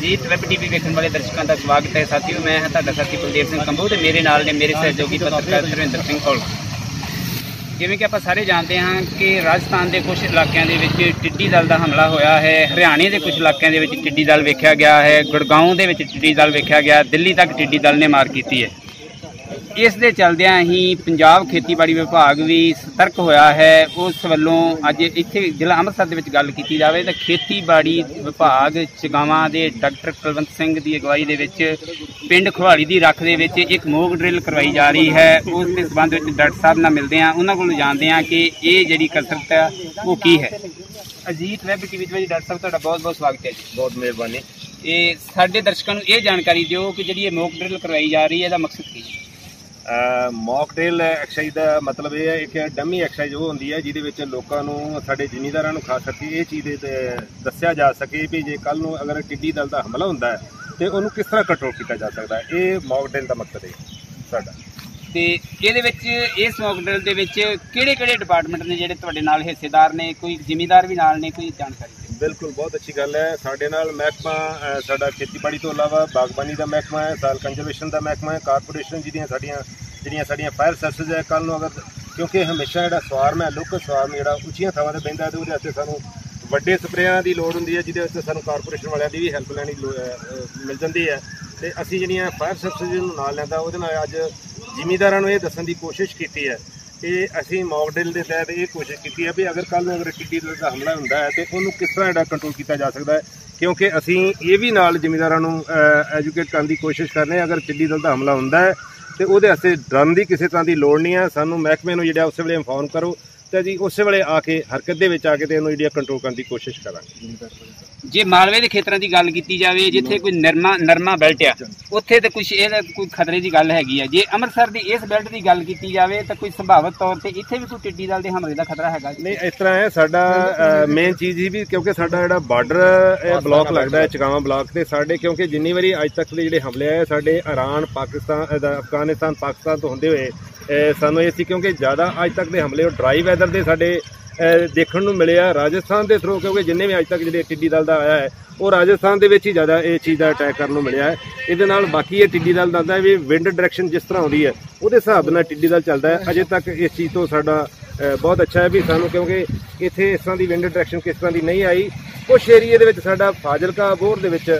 Ajit web TV देखने वाले दर्शकों का स्वागत है। साथियों, मैं ਤੁਹਾਡਾ ਸਾਥੀ ਕੁਲਦੀਪ ਸਿੰਘ ਕੰਬੂ ਤੇ ਮੇਰੇ ਨਾਲ ਨੇ ਮੇਰੇ ਸਹਿਯੋਗੀ ਪੱਤਰਕਾਰ ਧਰਮਿੰਦਰ ਸਿੰਘ ਕੋਲ। ਜਿਵੇਂ ਕਿ ਆਪਾਂ ਸਾਰੇ ਜਾਣਦੇ ਹਾਂ ਕਿ ਰਾਜਸਥਾਨ ਦੇ ਕੁਝ ਇਲਾਕਿਆਂ ਦੇ ਵਿੱਚ ਟਿੱਡੀ ਦਲ ਦਾ ਹਮਲਾ ਹੋਇਆ ਹੈ, ਹਰਿਆਣੇ ਦੇ ਕੁਝ ਇਲਾਕਿਆਂ ਦੇ ਵਿੱਚ ਟਿੱਡੀ ਦਲ ਵੇਖਿਆ ਗਿਆ ਹੈ, ਗੁੜਗਾਉਂ ਦੇ ਵਿੱਚ ਟਿੱਡੀ ਦਲ ਵੇਖਿਆ ਗਿਆ, ਦਿੱਲੀ तक ਟਿੱਡੀ ਦਲ ने मार की है। इस दे चलदियां ही पंजाब खेतीबाड़ी विभाग भी सतर्क होया है। उस वल्लों अज इत्थे जिला अमृतसर दे विच गल कीती जावे तां खेतीबाड़ी विभाग चगावां दे डॉक्टर कुलवंत सिंह दी अगवाई दे विच पिंड खुवाड़ी दी रख दे विच एक मोक ड्रिल करवाई जा रही है। उस दे संबंध विच डॉक्टर साहब नाल मिलदे हां, उन्हां कोलों जाणदे हां कि इह जिहड़ी कसरत है वो की है। अजीत वैब टीवी ते डॉक्टर साहब तुहाडा बहुत बहुत स्वागत है जी। बहुत मेहरबानी। ਇਹ ਸਾਡੇ ਦਰਸ਼ਕਾਂ ਨੂੰ ਇਹ ਜਾਣਕਾਰੀ ਦਿਓ ਕਿ ਜਿਹੜੀ ਇਹ ਮੌਕ ਡਰਿਲ ਕਰਵਾਈ ਜਾ ਰਹੀ ਹੈ ਇਹਦਾ ਮਕਸਦ ਕੀ ਹੈ। ਮੌਕ ਡਰਿਲ ਐਕਸਰਸਾਈਜ਼ ਦਾ ਮਤਲਬ ਇਹ ਹੈ ਇੱਕ ਡੰਮੀ ਐਕਸਰਸਾਈਜ਼ ਉਹ ਹੁੰਦੀ ਹੈ ਜਿਹਦੇ ਵਿੱਚ ਲੋਕਾਂ ਨੂੰ, ਸਾਡੇ ਜ਼ਿਮੀਂਦਾਰਾਂ ਨੂੰ ਖਾਸ ਕਰਕੇ ਇਹ ਚੀਜ਼ ਦੱਸਿਆ ਜਾ ਸਕੇ ਵੀ ਜੇ ਕੱਲ੍ਹ ਨੂੰ ਅਗਰ ਟਿੱਡੀ ਦਲ ਦਾ ਹਮਲਾ ਹੁੰਦਾ ਹੈ ਤੇ ਉਹਨੂੰ ਕਿਸ ਤਰ੍ਹਾਂ ਕੰਟਰੋਲ ਕੀਤਾ ਜਾ ਸਕਦਾ ਹੈ। ਇਹ ਮੌਕ ਡਰਿਲ ਦਾ ਮਕਸਦ ਹੈ ਸਾਡਾ। ਤੇ ਇਹਦੇ ਵਿੱਚ ਇਸ ਮੌਕ ਡਰਿਲ ਦੇ ਵਿੱਚ ਕਿਹੜੇ ਕਿਹੜੇ ਡਿਪਾਰਟਮੈਂਟ ਨੇ ਜਿਹੜੇ ਤੁਹਾਡੇ ਨਾਲ ਹਿੱਸੇਦਾਰ ਨੇ, ਕੋਈ ਜ਼ਿਮੀਂਦਾਰ ਵੀ ਨਾਲ ਨੇ, ਕੋਈ ਜਾਣਕਾਰੀ? बिल्कुल, बहुत अच्छी गल है। साढ़े नाल महकमा साडा खेतीबाड़ी तो इलावा बागबानी का महकमा है, साल कंजरवेशन का महकमा है, कारपोरेशन जिहड़ियां साडियां फायर सर्विस है। कल नूं अगर क्योंकि हमेशा जिहड़ा स्वार्म है, लोकल स्वार्म जिहड़ा उच्चियां थावां ते पैंदा ते उहदे वास्ते सानूं वड्डे स्प्रेयां दी लोड़ हुंदी है, जिहदे वास्ते सानूं कारपोरेशन वालियां दी भी हैल्प लैनी मिल जाती है। ते असीं जिहड़ियां फायर सर्विस नूं नाल लैंदा उहदे नाल अज ਜ਼ਿਮੀਂਦਾਰਾਂ ਨੂੰ ਇਹ ਦੱਸਣ ਦੀ ਕੋਸ਼ਿਸ਼ ਕੀਤੀ ਹੈ कि असीं मॉक ड्रिल के तहत ये कोशिश की है भी अगर कल अगर टिड्डी दल का हमला होंदा है तो उन्होंने किस तरह जिहड़ा कंट्रोल किया जा सकता है। क्योंकि असीं ये भी नाल ਜ਼ਿਮੀਂਦਾਰਾਂ ਨੂੰ एजुकेट करने की कोशिश करने, अगर टिड्डी दल का हमला होंदा है तो उहदे वास्ते डरन की किसी तरह की लोड़ नहीं है। सानूं महकमे नूं जिहड़ा उस वेले इन्फॉर्म करो तो जी उस वेले आके हरकत दे विच आके ते इहनूं जिहड़ी कंट्रोल करने की कोशिश करांगे। जे मालवे के खेतरां की गल की जाए, जिथे कोई नरमा बेल्ट आ उत्थे तो कुछ कोई खतरे की गल हैगी है। जे अमृतसर की इस बेल्ट की गल की जाए तो कोई संभावित तौर पर इत्थे भी कोई टिड्डी दल के हमले का खतरा है? नहीं, इस तरह है। साडा मेन चीज़ ही भी क्योंकि साडा जिहड़ा बार्डर ब्लॉक लगता है चगावां ब्लॉक ते साडे, क्योंकि जिन्नी बारी अज तक के जिहड़े हमले आए साडे ईरान, पाकिस्तान, अफगानिस्तान, पाकिस्तान तो होंदे होए सानूं ये सी क्योंकि ज़्यादा अज तक के हमले ड्राई वैदर के साडे देखने को मिले आ राजस्थान के थ्रू, क्योंकि जिन्हें भी अज तक जो टिड्डी दल का आया है वो राजस्थान के ज़्यादा ये चीज़ का अटैक करने को मिले है। ये बाकी ये टिड्डी दल दसदा है भी विंड डायरैक्शन जिस तरह आती है वो हिसाब से टिड्डी दल चलता है। अजे तक इस चीज़ तो साडा बहुत अच्छा है भी सानू, क्योंकि इत्थे इस तरह की विंड डायरैक्शन किस तरह की नहीं आई। कुछ एरिए के साडा फाजिलका बोर के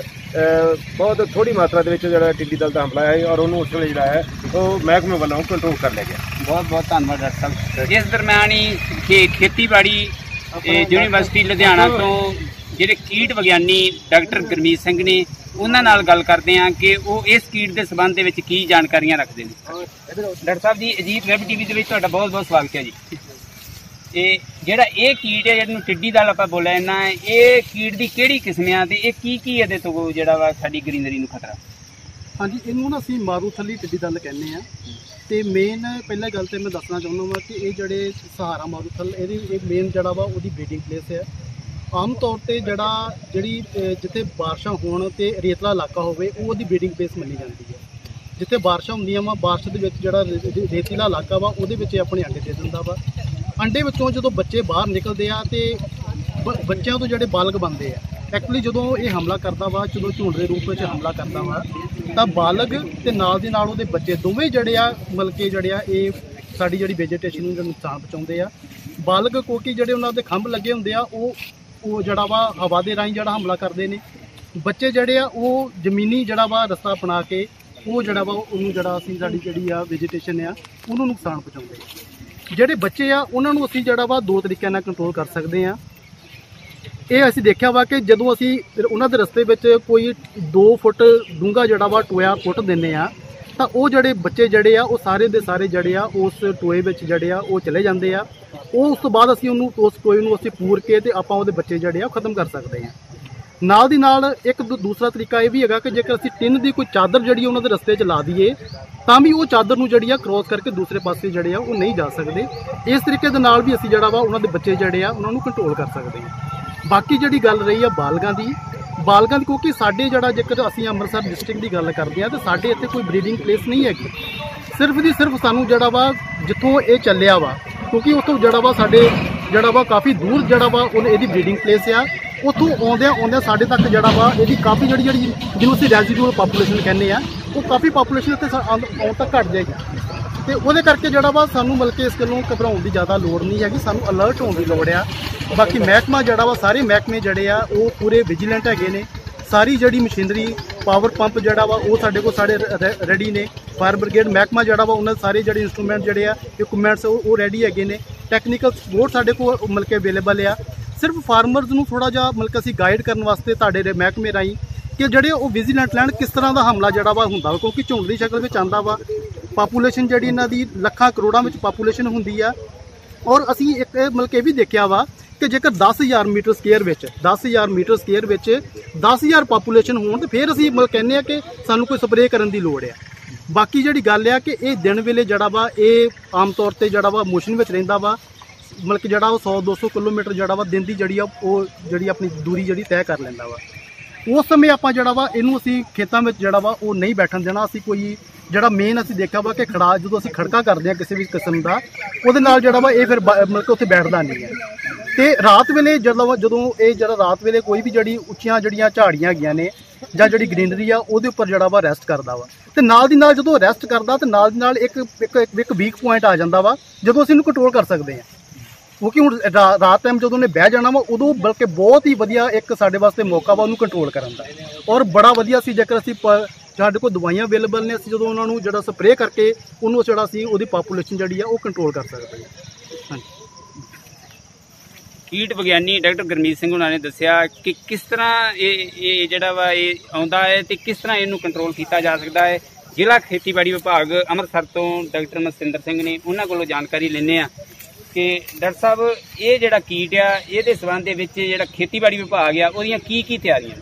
बहुत थोड़ी मात्रा के टिड्डी दल का हमला है और उन्होंने उस वे जो है वो महकमे वालों कंट्रोल कर लिया गया। बहुत बहुत धन्यवाद डॉक्टर साहब। इस दरम्यान ही खेतीबाड़ी यूनिवर्सिटी लुधियाना तो ਜਿਹੜੇ कीट विज्ञानी डॉक्टर गुरमीत सिंह ने उन्हां नाल गल करते हैं कि वो इस कीट के संबंध में की जानकारियां रखते हैं। डॉक्टर साहब जी, अजीत वैब टीवी के तुहाडा बहुत बहुत स्वागत है जी। ਜਿਹੜਾ ਇਹ ਕੀਟ ਹੈ ਜਿਹਨੂੰ ਟਿੱਡੀ ਦਲ ਆਪਾਂ ਬੋਲਿਆ ਜਾਂਦਾ ਹੈ, ਇਹ ਕੀਟ ਦੀ ਕਿਹੜੀ ਕਿਸਮ ਆ ਤੇ ਇਹ ਕੀ ਇਹਦੇ ਤੋਂ ਜਿਹੜਾ ਵਾ ਸਾਡੀ ਗ੍ਰੀਨਰੀ ਨੂੰ ਖਤਰਾ? ਹਾਂਜੀ, ਇਹਨੂੰ ਨਾ ਅਸੀਂ ਮਾਰੂਥਲੀ ਟਿੱਡੀ ਦਲ ਕਹਿੰਦੇ ਆ। ਤੇ ਮੇਨ ਪਹਿਲਾਂ ਗੱਲ ਤੇ ਮੈਂ ਦੱਸਣਾ ਚਾਹੁੰਦਾ ਹਾਂ ਕਿ ਇਹ ਜਿਹੜੇ ਸਹਾਰਾ ਮਾਰੂਥਲ ਇਹ ਮੇਨ ਜਿਹੜਾ ਵਾ ਉਹਦੀ ਬਰੀਡਿੰਗ ਪਲੇਸ ਹੈ। ਆਮ ਤੌਰ ਤੇ ਜਿਹੜੀ ਜਿੱਥੇ ਬਾਰਿਸ਼ਾਂ ਹੋਣ ਤੇ ਰੇਤਲਾ ਇਲਾਕਾ ਹੋਵੇ ਉਹ ਉਹਦੀ ਬਰੀਡਿੰਗ ਪਲੇਸ ਮੰਨੀ ਜਾਂਦੀ ਹੈ। ਜਿੱਥੇ ਬਾਰਿਸ਼ਾਂ ਹੁੰਦੀਆਂ ਵਾ, ਬਾਰਿਸ਼ ਦੇ ਵਿੱਚ ਜਿਹੜਾ ਰੇਤੀਲਾ ਇਲਾਕਾ ਵਾ ਉਹਦੇ ਵਿੱਚ ਆਪਣੇ ਅੰਡੇ ਦੇ ਦਿੰਦਾ ਵਾ। अंडे विचों जो बच्चे बाहर निकलते हैं तो बच्चों तो जोड़े बालग बनते हैं। एक्चुअली जो ये हमला करता वा, जो झुंड के रूप में हमला करता वा तो बालग तो नाल दी नाल उहदे बच्चे दोवें जड़े आ मतलब कि जड़े आ ये साडी जिहड़ी वेजिटेशन नूं नुकसान पहुँचाते हैं। बालग क्योंकि जिहड़े उन्हां दे खंभ लगे हुंदे आ वो जिहड़ा वा हवा दे राहीं जिहड़ा हमला करते हैं। बच्चे जिहड़े आ वो जमीनी जिहड़ा वा रस्ता अपना के वो जिहड़ा वा उहनूं जिहड़ा असीं साडी जिहड़ी आ वेजिटेशन आ उहनूं नुकसान पहुँचाते हैं। ਜਿਹੜੇ ਬੱਚੇ ਆ ਉਹਨਾਂ ਨੂੰ ਅਸੀਂ ਜਿਹੜਾ ਵਾ ਦੋ ਤਰੀਕਿਆਂ ਨਾਲ ਕੰਟਰੋਲ ਕਰ ਸਕਦੇ ਆ। ਇਹ ਅਸੀਂ ਦੇਖਿਆ ਵਾ ਕਿ ਜਦੋਂ ਅਸੀਂ ਉਹਨਾਂ ਦੇ ਰਸਤੇ ਵਿੱਚ ਕੋਈ 2 ਫੁੱਟ ਡੂੰਘਾ ਜਿਹੜਾ ਵਾ ਟੋਇਆ ਪੁੱਟ ਦਿੰਦੇ ਆ ਤਾਂ ਉਹ ਜਿਹੜੇ ਬੱਚੇ ਜਿਹੜੇ ਆ ਉਹ ਸਾਰੇ ਦੇ ਸਾਰੇ ਜਿਹੜੇ ਆ ਉਸ ਟੋਏ ਵਿੱਚ ਜਿਹੜੇ ਆ ਉਹ ਚਲੇ ਜਾਂਦੇ ਆ। ਉਹ ਉਸ ਤੋਂ ਬਾਅਦ ਅਸੀਂ ਉਹਨੂੰ ਉਸ ਟੋਏ ਨੂੰ ਅਸੀਂ ਪੂਰ ਕੇ ਤੇ ਆਪਾਂ ਉਹਦੇ ਬੱਚੇ ਜਿਹੜੇ ਆ ਉਹ ਖਤਮ ਕਰ ਸਕਦੇ ਆ। ਨਾਲ ਦੀ ਨਾਲ ਇੱਕ ਦੂਸਰਾ ਤਰੀਕਾ ਇਹ ਵੀ ਹੈਗਾ ਕਿ ਜੇਕਰ ਅਸੀਂ ਟਿਨ ਦੀ ਕੋਈ ਚਾਦਰ ਜਿਹੜੀ ਉਹਨਾਂ ਦੇ ਰਸਤੇ 'ਚ ਲਾ ਦਈਏ ਤਾਂ ਵੀ ਉਹ ਚਾਦਰ ਨੂੰ ਜਿਹੜੀ ਆ ਕ੍ਰੋਸ ਕਰਕੇ ਦੂਸਰੇ ਪਾਸੇ ਜਿਹੜੇ ਆ ਉਹ ਨਹੀਂ ਜਾ ਸਕਦੇ। ਇਸ ਤਰੀਕੇ ਦੇ ਨਾਲ ਵੀ ਅਸੀਂ ਜਿਹੜਾ ਵਾ ਉਹਨਾਂ ਦੇ ਬੱਚੇ ਜਿਹੜੇ ਆ ਉਹਨਾਂ ਨੂੰ ਕੰਟਰੋਲ ਕਰ ਸਕਦੇ ਹਾਂ। ਬਾਕੀ ਜਿਹੜੀ ਗੱਲ ਰਹੀ ਆ ਬਾਲਗਾਂ ਦੀ ਕਿਉਂਕਿ ਸਾਡੇ ਜਿਹੜਾ ਜੇਕਰ ਅਸੀਂ ਅੰਮ੍ਰਿਤਸਰ ਡਿਸਟ੍ਰਿਕਟ ਦੀ ਗੱਲ ਕਰਦੇ ਆ ਤਾਂ ਸਾਡੇ ਇੱਥੇ ਕੋਈ ਬਰੀਡਿੰਗ ਪਲੇਸ ਨਹੀਂ ਹੈਗੀ। ਸਿਰਫ ਦੀ ਸਿਰਫ ਸਾਨੂੰ ਜਿਹੜਾ ਵਾ ਜਿੱਥੋਂ ਇਹ ਚੱਲਿਆ ਵਾ, ਕਿਉਂਕਿ ਉੱਥੋਂ ਜਿਹੜਾ ਵਾ ਸਾਡੇ ਜਿਹੜਾ ਵਾ ਕਾਫੀ ਦੂਰ ਜਿਹੜਾ ਵਾ ਇਹਦੀ ਬਰੀਡਿੰਗ ਪਲੇਸ ਆ। ਉੱਥੋਂ ਆਉਂਦਿਆਂ ਸਾਡੇ ਤੱਕ ਜਿਹੜਾ ਵਾ ਇਹਦੀ ਕਾਫੀ ਜਿਹੜੀ ਜਿਹਨੂੰ ਅਸੀਂ ਰੈਜ਼ੀਡੂਅਲ ਪਾਪੂਲੇਸ਼ਨ ਕਹਿੰਦੇ ਆ, ਉਹ ਕਾਫੀ ਪਾਪੂਲੇਸ਼ਨ ਇੱਥੇ ਆਉਣ ਤੱਕ ਘਟ ਜਾਏਗੀ। ਤੇ ਉਹਦੇ ਕਰਕੇ ਜਿਹੜਾ ਵਾ ਸਾਨੂੰ ਮਿਲ ਕੇ ਇਸ ਗੱਲੋਂ ਘਬਰਾਉਣ ਦੀ ਜ਼ਿਆਦਾ ਲੋੜ ਨਹੀਂ ਹੈਗੀ, ਸਾਨੂੰ ਅਲਰਟ ਹੋਣ ਦੀ ਲੋੜ ਆ। ਬਾਕੀ ਮਹਿਕਮਾ ਜਿਹੜਾ ਵਾ, ਸਾਰੇ ਮਹਿਕਮੇ ਜਿਹੜੇ ਆ ਉਹ ਪੂਰੇ ਵਿਜੀਲੈਂਟ ਹੈਗੇ ਨੇ। ਸਾਰੀ ਜਿਹੜੀ ਮਸ਼ੀਨਰੀ, ਪਾਵਰ ਪੰਪ ਜਿਹੜਾ ਵਾ ਉਹ ਸਾਡੇ ਕੋਲ ਰੈਡੀ ਨੇ। ਫਾਇਰ ਬ੍ਰਿਗੇਡ ਮਹਿਕਮਾ ਜਿਹੜਾ ਵਾ ਉਹਨਾਂ ਸਾਰੇ ਜਿਹੜੇ ਇੰਸਟਰੂਮੈਂਟ ਜਿਹੜੇ ਆ, ਇਕੁਇਪਮੈਂਟਸ ਉਹ ਰੈਡੀ ਹੈਗੇ ਨੇ। ਟੈਕਨੀਕਲ ਸਪੋਰਟ ਸਾਡੇ ਕੋਲ ਮਿਲ ਕੇ ਅਵੇਲੇਬਲ ਆ। ਸਿਰਫ ਫਾਰਮਰਸ ਨੂੰ ਥੋੜਾ ਜਿਹਾ ਮਿਲ ਕੇ ਅਸੀਂ ਗਾਈਡ ਕਰਨ ਵਾਸਤੇ ਤੁਹਾਡੇ ਮਹਿਕਮੇ ਰਾਹੀਂ ਕਿ ਜਿਹੜੇ ਉਹ ਵਿਜੀਲੈਂਟ ਲੈਣ ਕਿਸ ਤਰ੍ਹਾਂ ਦਾ ਹਮਲਾ ਜਿਹੜਾ ਵਾ ਹੁੰਦਾ ਵਾ, ਕਿਉਂਕਿ ਝੁੰਡ ਦੀ ਸ਼ਕਲ ਵਿੱਚ ਆਉਂਦਾ ਵਾ। ਪਾਪੂਲੇਸ਼ਨ ਜਿਹੜੀ ਇਹਨਾਂ ਦੀ ਲੱਖਾਂ ਕਰੋੜਾਂ ਵਿੱਚ ਪਾਪੂਲੇਸ਼ਨ ਹੁੰਦੀ ਆ। ਔਰ ਅਸੀਂ ਇੱਕ ਮਿਲ ਕੇ ਵੀ ਦੇਖਿਆ ਵਾ ਕਿ ਜੇਕਰ 10,000 ਮੀਟਰ ਸਕੁਏਅਰ ਵਿੱਚ 10,000 ਪਾਪੂਲੇਸ਼ਨ ਹੋਣ ਤੇ ਫਿਰ ਅਸੀਂ ਕਹਿੰਦੇ ਆ ਕਿ ਸਾਨੂੰ ਕੋਈ ਸਪਰੇਅ ਕਰਨ ਦੀ ਲੋੜ ਆ। ਬਾਕੀ ਜਿਹੜੀ ਗੱਲ ਆ ਕਿ ਇਹ ਦਿਨ ਵੇਲੇ ਜਿਹੜਾ ਵਾ ਇਹ ਆਮ ਤੌਰ ਤੇ ਜਿਹੜਾ ਵਾ ਮੋਸ਼ਨ ਵਿੱਚ ਰਹਿੰਦਾ ਵਾ, ਮਤਲਬ ਕਿ ਜਿਹੜਾ ਉਹ 100-200 ਕਿਲੋਮੀਟਰ ਜਿਹੜਾ ਵਾ ਦਿਨ ਦੀ ਜਿਹੜੀ ਆ ਉਹ ਜਿਹੜੀ ਆਪਣੀ ਦੂਰੀ ਜਿਹੜੀ ਤੈਅ ਕਰ ਲੈਂਦਾ ਵਾ। ਉਸ ਸਮੇਂ ਆਪਾਂ ਜਿਹੜਾ ਵਾ ਇਹਨੂੰ ਅਸੀਂ ਖੇਤਾਂ ਵਿੱਚ ਜਿਹੜਾ ਵਾ ਉਹ ਨਹੀਂ ਬੈਠਣ ਦੇਣਾ। ਅਸੀਂ ਕੋਈ ਜਿਹੜਾ ਮੇਨ ਅਸੀਂ ਦੇਖਿਆ ਵਾ ਕਿ ਜਦੋਂ ਅਸੀਂ ਖੜਕਾ ਕਰਦੇ ਹਾਂ ਕਿਸੇ ਵੀ ਕਿਸਮ ਦਾ, ਉਹਦੇ ਨਾਲ ਜਿਹੜਾ ਵਾ ਇਹ ਫਿਰ ਮਤਲਬ ਕਿ ਉੱਥੇ ਬੈਠਦਾ ਨਹੀਂ ਹੈ। ਤੇ ਰਾਤ ਵੇਲੇ ਜਦੋਂ ਇਹ ਜਿਹੜਾ ਰਾਤ ਵੇਲੇ ਕੋਈ ਵੀ ਜਿਹੜੀ ਉੱਚੀਆਂ ਜਿਹੜੀਆਂ ਝਾੜੀਆਂ ਹੈਗੀਆਂ ਨੇ ਜਾਂ ਜਿਹੜੀ ਗ੍ਰੀਨਰੀ ਆ ਉਹਦੇ ਉੱਪਰ ਜਿਹੜਾ ਵਾ ਰੈਸਟ ਕਰਦਾ ਵਾ। ਤੇ ਨਾਲ ਦੀ ਨਾਲ ਜਦੋਂ ਰੈਸਟ ਕਰਦਾ ਤੇ ਨਾਲ ਦੀ ਨਾਲ ਇੱਕ ਵੀਕ ਪੁਆਇੰਟ ਆ ਜਾਂਦਾ ਵਾ ਜਦੋਂ ਅਸੀਂ ਇਹਨੂੰ ਕੰਟਰੋਲ ਕਰ ਸਕਦੇ ਹਾਂ। ਕਿਉਂਕਿ ਹੁਣ ਰਾਤ ਟਾਈਮ ਜਦੋਂ ਉਹਨੇ ਬਹਿ ਜਾਣਾ ਵਾ ਉਦੋਂ ਬਲਕਿ ਬਹੁਤ ਹੀ ਵਧੀਆ ਇੱਕ ਸਾਡੇ ਵਾਸਤੇ ਮੌਕਾ ਵਾ ਉਹਨੂੰ ਕੰਟਰੋਲ ਕਰਨ ਦਾ। ਔਰ ਬੜਾ ਵਧੀਆ ਸੀ ਜੇਕਰ ਅਸੀਂ ਸਾਡੇ ਕੋਲ ਦਵਾਈਆਂ ਅਵੇਲੇਬਲ ਨੇ, ਅਸੀਂ ਜਦੋਂ ਉਹਨਾਂ ਨੂੰ ਜਿਹੜਾ ਸਪਰੇਅ ਕਰਕੇ ਉਹਨੂੰ ਜਿਹੜਾ ਸੀ ਉਹਦੀ ਪਾਪੂਲੇਸ਼ਨ ਜਿਹੜੀ ਆ ਉਹ ਕੰਟਰੋਲ ਕਰ ਸਕਦੇ ਹਾਂ। ਹਾਂਜੀ। ਕੀਟ ਵਿਗਿਆਨੀ ਡਾਕਟਰ ਗੁਰਮੀਤ ਸਿੰਘ ਉਹਨਾਂ ਨੇ ਦੱਸਿਆ ਕਿ ਕਿਸ ਤਰ੍ਹਾਂ ਇਹ ਜਿਹੜਾ ਵਾ ਇਹ ਆਉਂਦਾ ਹੈ ਤੇ ਕਿਸ ਤਰ੍ਹਾਂ ਇਹਨੂੰ ਕੰਟਰੋਲ ਕੀਤਾ ਜਾ ਸਕਦਾ ਹੈ। ਜ਼ਿਲ੍ਹਾ ਖੇਤੀਬਾੜੀ ਵਿਭਾਗ ਅੰਮ੍ਰਿਤਸਰ ਤੋਂ ਡਾਕਟਰ ਮਨਸਿੰਦਰ ਸਿੰਘ ਨੇ ਉਹਨਾਂ ਕੋਲੋਂ ਜਾਣਕਾਰੀ ਲੈਂਦੇ ਆ ਕਿ ਡਾਕਟਰ ਸਾਹਿਬ ਇਹ ਜਿਹੜਾ ਕੀਟ ਆ ਇਹਦੇ ਸੰਬੰਧ ਦੇ ਵਿੱਚ ਜਿਹੜਾ ਖੇਤੀਬਾੜੀ ਵਿਭਾਗ ਆ ਉਹਦੀਆਂ ਕੀ ਤਿਆਰੀਆਂ?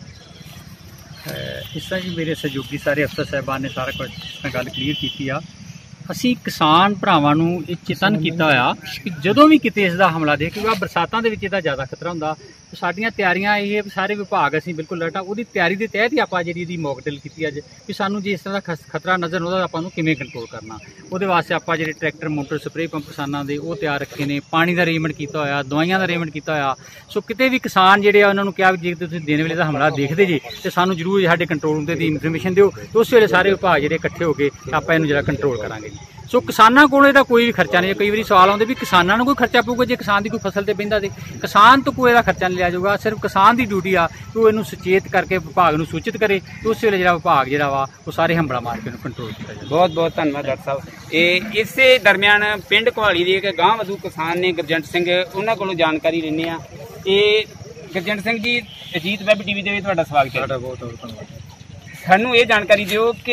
ਇਸ ਤਰ੍ਹਾਂ ਜੀ ਮੇਰੇ ਸਹਿਯੋਗੀ ਸਾਰੇ ਅਫਸਰ ਸਾਹਿਬਾਨ ਨੇ ਸਾਰਾ ਕੁਝ ਗੱਲ ਕਲੀਅਰ ਕੀਤੀ ਆ। ਅਸੀਂ ਕਿਸਾਨ ਭਰਾਵਾਂ ਨੂੰ ਇਹ ਚੇਤਨ ਕੀਤਾ ਹੋਇਆ ਕਿ ਜਦੋਂ ਵੀ ਕਿਤੇ ਇਸ ਦਾ ਹਮਲਾ ਦੇਖੇਗਾ, ਬਰਸਾਤਾਂ ਦੇ ਵਿੱਚ ਇਹਦਾ ਜ਼ਿਆਦਾ ਖਤਰਾ ਹੁੰਦਾ। ਸਾਡੀਆਂ ਤਿਆਰੀਆਂ ਇਹ ਸਾਰੇ ਵਿਭਾਗ ਅਸੀਂ ਬਿਲਕੁਲ ਅਲਰਟ ਆ। ਉਹਦੀ ਤਿਆਰੀ ਦੇ ਤਹਿਤ ਹੀ ਆਪਾਂ ਜਿਹੜੀ ਇਹਦੀ ਮੌਕ ਡਰਿਲ ਕੀਤੀ ਅੱਜ ਕਿ ਸਾਨੂੰ ਜੇ ਇਸ ਤਰ੍ਹਾਂ ਦਾ ਖਤਰਾ ਨਜ਼ਰ ਆਉਂਦਾ ਆਪਾਂ ਨੂੰ ਕਿਵੇਂ ਕੰਟਰੋਲ ਕਰਨਾ। ਉਹਦੇ ਵਾਸਤੇ ਆਪਾਂ ਜਿਹੜੇ ਟਰੈਕਟਰ, ਮੋਟਰ, ਸਪਰੇਅ ਪੰਪ ਕਿਸਾਨਾਂ ਦੇ ਉਹ ਤਿਆਰ ਰੱਖੇ ਨੇ, ਪਾਣੀ ਦਾ ਅਰੇਂਜਮੈਂਟ ਕੀਤਾ ਹੋਇਆ, ਦਵਾਈਆਂ ਦਾ ਅਰੇਂਜਮੈਂਟ ਕੀਤਾ ਹੋਇਆ। ਸੋ ਕਿਤੇ ਵੀ ਕਿਸਾਨ ਜਿਹੜੇ ਆ ਉਹਨਾਂ ਨੂੰ ਕਿਹਾ ਜੇ ਤੁਸੀਂ ਦਿਨ ਵੇਲੇ ਦਾ ਹਮਲਾ ਦੇਖਦੇ ਜੇ ਤੇ ਸਾਨੂੰ ਜ਼ਰੂਰ ਸਾਡੇ ਕੰਟਰੋਲ ਰੂਮ ਤੇ ਦੀ ਇਨਫੋਰਮੇਸ਼ਨ ਦਿਓ ਤੇ ਉਸ ਵੇਲੇ ਸਾਰੇ ਵਿਭਾਗ ਜਿਹੜੇ ਇਕੱਠੇ ਹੋ ਕੇ ਆਪਾਂ ਇਹਨੂੰ ਜਿਹੜਾ ਕੰਟਰੋਲ ਕਰਾਂਗੇ। ਸੋ ਕਿਸਾਨਾਂ ਕੋਲ ਇਹਦਾ ਕੋਈ ਵੀ ਖਰਚਾ ਨਹੀਂ। ਕਈ ਵਾਰੀ ਸਵਾਲ ਆਉਂਦੇ ਵੀ ਕਿਸਾਨਾਂ ਨੂੰ ਕੋਈ ਖਰਚਾ ਪਊਗਾ ਜੇ ਕਿਸਾਨ ਦੀ ਕੋਈ ਫਸਲ ਤੇ ਪੈਂਦਾ ਤੇ ਕਿਸਾਨ ਤੋਂ ਕੋਈ ਇਹਦਾ ਖਰਚਾ ਨਹੀਂ ਲਿਆ ਜਾਊਗਾ। ਸਿਰਫ ਕਿਸਾਨ ਦੀ ਡਿਊਟੀ ਆ ਕਿ ਉਹ ਇਹਨੂੰ ਸੁਚੇਤ ਕਰਕੇ ਵਿਭਾਗ ਨੂੰ ਸੂਚਿਤ ਕਰੇ ਤੇ ਉਸ ਵੇਲੇ ਜਿਹੜਾ ਵਿਭਾਗ ਜਿਹੜਾ ਵਾ ਉਹ ਸਾਰੇ ਹੰਬਲਾ ਮਾਰ ਕੇ ਇਹਨੂੰ ਕੰਟਰੋਲ ਕੀਤਾ ਜਾਵੇ। ਬਹੁਤ ਬਹੁਤ ਧੰਨਵਾਦ ਡਾਕਟਰ ਸਾਹਿਬ। ਇਹ ਇਸੇ ਦਰਮਿਆਨ ਪਿੰਡ ਘਵਾਲੀ ਦੇ ਇੱਕ ਗਾਂਹ ਵਧੂ ਕਿਸਾਨ ਨੇ ਗੁਰਜੰਟ ਸਿੰਘ, ਉਹਨਾਂ ਕੋਲੋਂ ਜਾਣਕਾਰੀ ਲੈਂਦੇ ਆ। ਇਹ ਗੁਰਜੰਟ ਸਿੰਘ ਜੀ, ਅਜੀਤ ਵੈਬ ਟੀਵੀ ਦੇ ਵਿੱਚ ਤੁਹਾਡਾ ਸਵਾਗਤ ਹੈ। ਬਹੁਤ ਬਹੁਤ ਧੰਨਵਾਦ। ਸਾਨੂੰ ਇਹ ਜਾਣਕਾਰੀ ਦਿਓ ਕਿ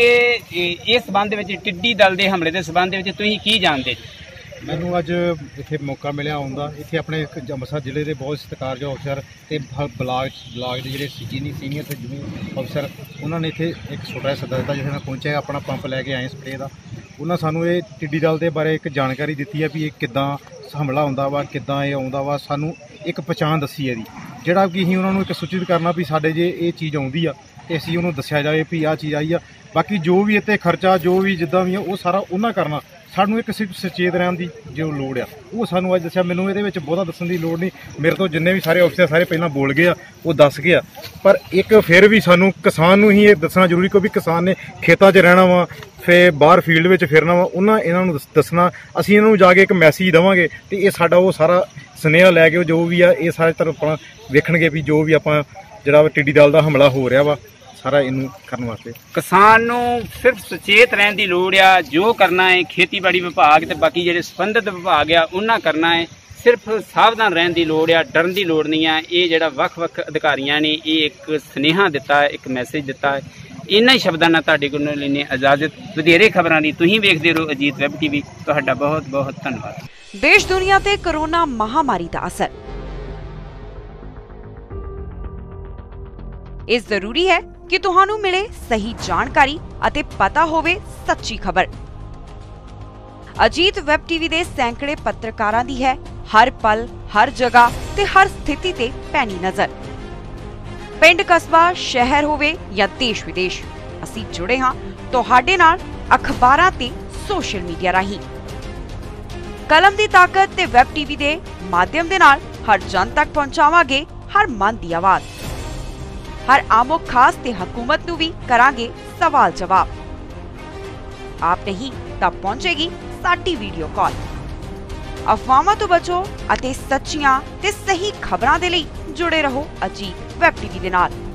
ਇਸ ਸਬੰਧ ਦੇ ਵਿੱਚ ਟਿੱਡੀ ਦਲ ਦੇ ਹਮਲੇ ਦੇ ਸਬੰਧ ਦੇ ਵਿੱਚ ਤੁਸੀਂ ਕੀ ਜਾਣਦੇ? ਮੈਨੂੰ ਅੱਜ ਇੱਥੇ ਮੌਕਾ ਮਿਲਿਆ ਆਉਣ ਦਾ। ਇੱਥੇ ਆਪਣੇ ਅੰਮ੍ਰਿਤਸਰ ਜ਼ਿਲ੍ਹੇ ਦੇ ਬਹੁਤ ਸਤਿਕਾਰਯੋਗ ਅਫਸਰ ਤੇ ਬਲਾਕ ਦੇ ਜਿਹੜੇ ਸੀਨੀਅਰ ਤੇ ਜੂਨੀਅਰ ਅਫਸਰ, ਉਹਨਾਂ ਨੇ ਇੱਥੇ ਇੱਕ ਛੋਟਾ ਜਿਹਾ ਸੱਦਾ ਦਿੱਤਾ ਜਿੱਥੇ ਮੈਂ ਪਹੁੰਚਿਆ। ਆਪਣਾ ਪੰਪ ਲੈ ਕੇ ਆਏ ਸਪਰੇਅ ਦਾ। ਉਹਨਾਂ ਸਾਨੂੰ ਇਹ ਟਿੱਡੀ ਦਲ ਦੇ ਬਾਰੇ ਇੱਕ ਜਾਣਕਾਰੀ ਦਿੱਤੀ ਹੈ ਵੀ ਇਹ ਕਿੱਦਾਂ ਹਮਲਾ ਹੁੰਦਾ ਵਾ, ਕਿੱਦਾਂ ਇਹ ਆਉਂਦਾ ਵਾ। ਸਾਨੂੰ ਇੱਕ ਪਛਾਣ ਦੱਸੀ ਇਹਦੀ, ਜਿਹੜਾ ਕਿ ਅਸੀਂ ਉਹਨਾਂ ਨੂੰ ਇੱਕ ਸੂਚਿਤ ਕਰਨਾ ਵੀ ਸਾਡੇ ਜੇ ਇਹ ਚੀਜ਼ ਆਉਂਦੀ ਆ ਤੇ ਅਸੀਂ ਉਹਨੂੰ ਦੱਸਿਆ ਜਾਵੇ ਵੀ ਆਹ ਚੀਜ਼ ਆਈ ਆ। ਬਾਕੀ ਜੋ ਵੀ ਇੱਥੇ ਖਰਚਾ ਜੋ ਵੀ ਜਿੱਦਾਂ ਵੀ ਆ ਉਹ ਸਾਰਾ ਉਹਨਾਂ ਕਰਨਾ। ਸਾਨੂੰ ਇੱਕ ਸਿਰਫ ਸੁਚੇਤ ਰਹਿਣ ਦੀ ਜੋ ਲੋੜ ਆ ਉਹ ਸਾਨੂੰ ਅੱਜ ਦੱਸਿਆ। ਮੈਨੂੰ ਇਹਦੇ ਵਿੱਚ ਬਹੁਤਾ ਦੱਸਣ ਦੀ ਲੋੜ ਨਹੀਂ, ਮੇਰੇ ਤੋਂ ਜਿੰਨੇ ਵੀ ਸਾਰੇ ਅਫਸਰ ਸਾਰੇ ਪਹਿਲਾਂ ਬੋਲ ਗਏ ਆ, ਉਹ ਦੱਸ ਗਏ ਆ। ਪਰ ਇੱਕ ਫਿਰ ਵੀ ਸਾਨੂੰ ਕਿਸਾਨ ਨੂੰ ਹੀ ਇਹ ਦੱਸਣਾ ਜ਼ਰੂਰੀ, ਕਿਉਂਕਿ ਕਿਸਾਨ ਨੇ ਖੇਤਾਂ 'ਚ ਰਹਿਣਾ ਵਾ, ਫਿਰ ਬਾਹਰ ਫੀਲਡ ਵਿੱਚ ਫਿਰਨਾ ਵਾ। ਇਹਨਾਂ ਨੂੰ ਦੱਸਣਾ, ਅਸੀਂ ਇਹਨਾਂ ਨੂੰ ਜਾ ਕੇ ਇੱਕ ਮੈਸੇਜ ਦੇਵਾਂਗੇ ਤੇ ਇਹ ਸਾਡਾ ਉਹ ਸਾਰਾ ਸੁਨੇਹਾ ਲੈ ਕੇ ਜੋ ਵੀ ਆ ਇਹ ਸਾਰੇ ਤਰਫ ਆਪਣਾ ਵੇਖਣਗੇ ਵੀ ਜੋ ਵੀ ਆਪਾਂ ਜਿਹੜਾ ਟਿੱਡੀ ਦਲ ਦਾ ਹਮਲਾ ਹੋ ਰਿਹਾ ਵਾ ਸਾਰਾ ਇਹਨੂੰ ਕਰਨ ਵਾਸਤੇ ਕਿਸਾਨ ਨੂੰ ਸਿਰਫ ਸੁਚੇਤ ਰਹਿਣ ਦੀ ਲੋੜ ਆ। ਜੋ ਕਰਨਾ ਹੈ ਖੇਤੀਬਾੜੀ ਵਿਭਾਗ ਤੇ ਬਾਕੀ ਜਿਹੜੇ ਸੰਬੰਧਿਤ ਵਿਭਾਗ ਆ ਉਹਨਾਂ ਕਰਨਾ ਹੈ। ਸਿਰਫ ਸਾਵਧਾਨ ਰਹਿਣ ਦੀ ਲੋੜ ਆ, ਡਰਨ ਦੀ ਲੋੜ ਨਹੀਂ ਆ। ਇਹ ਜਿਹੜਾ ਵੱਖ-ਵੱਖ ਅਧਿਕਾਰੀਆਂ ਨੇ ਇਹ ਇੱਕ ਸੁਨੇਹਾ ਦਿੱਤਾ ਹੈ, ਇੱਕ ਮੈਸੇਜ ਦਿੱਤਾ ਹੈ। ਇਹਨਾਂ ਹੀ ਸ਼ਬਦਾਂ ਨਾਲ ਤੁਹਾਡੇ ਕੋਲੋਂ ਲੈਂਦੇ ਇਜਾਜ਼ਤ। ਵਧੇਰੇ ਖਬਰਾਂ ਲਈ ਤੁਸੀਂ ਵੇਖਦੇ ਰਹੋ ਅਜੀਤ ਵੈਬ ਟੀਵੀ। ਤੁਹਾਡਾ ਬਹੁਤ ਬਹੁਤ ਧੰਨਵਾਦ। ਦੇਸ਼ ਦੁਨੀਆ ਤੇ ਕੋਰੋਨਾ ਮਹਾਮਾਰੀ ਦਾ ਅਸਰ। ਇਹ ਜ਼ਰੂਰੀ ਹੈ ਕਿ ਤੁਹਾਨੂੰ ਮਿਲੇ ਸਹੀ ਜਾਣਕਾਰੀ ਅਤੇ ਪਤਾ ਹੋਵੇ ਸੱਚੀ ਖਬਰ। ਅਜੀਤ ਵੈਬ ਟੀਵੀ ਦੇ ਸੈਂਕੜੇ ਪੱਤਰਕਾਰਾਂ ਦੀ ਹੈ ਹਰ ਪਲ, ਹਰ ਜਗ੍ਹਾ ਤੇ ਹਰ ਸਥਿਤੀ ਤੇ ਪੈਣੀ ਨਜ਼ਰ। ਪਿੰਡ, ਕਸਬਾ, ਸ਼ਹਿਰ ਹੋਵੇ ਜਾਂ ਦੇਸ਼ ਵਿਦੇਸ਼, ਅਸੀਂ ਜੁੜੇ ਹਾਂ ਤੁਹਾਡੇ ਨਾਲ ਅਖਬਾਰਾਂ ਤੇ ਸੋਸ਼ਲ ਮੀਡੀਆ ਰਾਹੀਂ। ਕਲਮ ਦੀ ਤਾਕਤ ਤੇ ਵੈਬ ਟੀਵੀ ਦੇ ਮਾਧਿਅਮ ਦੇ ਨਾਲ ਹਰ ਜਨ ਤੱਕ ਪਹੁੰਚਾਵਾਂਗੇ हर मन की आवाज, हर आमो खास ते हुकूमत नू भी करांगे सवाल जवाब। आप नहीं तब पहुंचेगी साडी वीडियो कॉल। अफवाहां तो बचो अते सच्चियां ते सही खबरां दे लई जुड़े रहो अजीत वैब टीवी दे नाल।